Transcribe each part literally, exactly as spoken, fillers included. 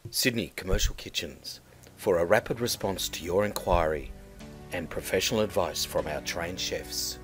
Sydney Commercial Kitchens, for a rapid response to your inquiry and professional advice from our trained chefs.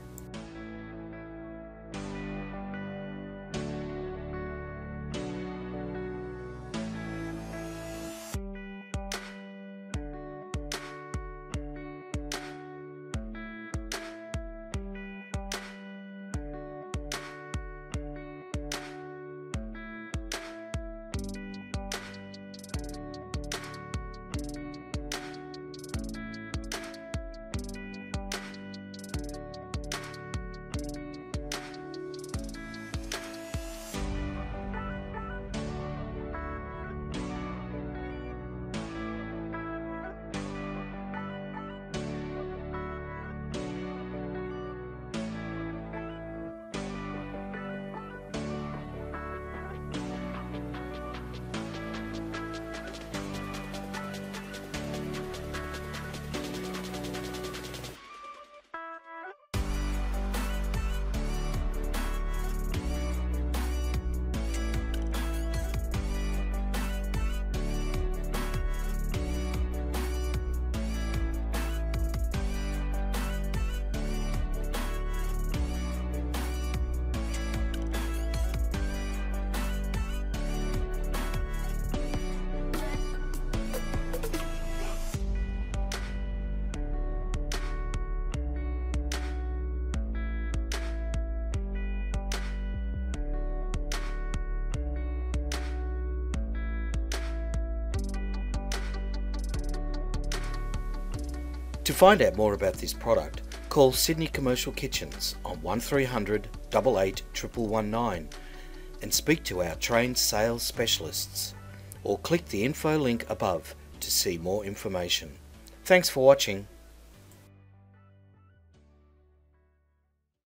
To find out more about this product, call Sydney Commercial Kitchens on one three hundred, eight eight one one one nine and speak to our trained sales specialists, or click the info link above to see more information. Thanks for watching.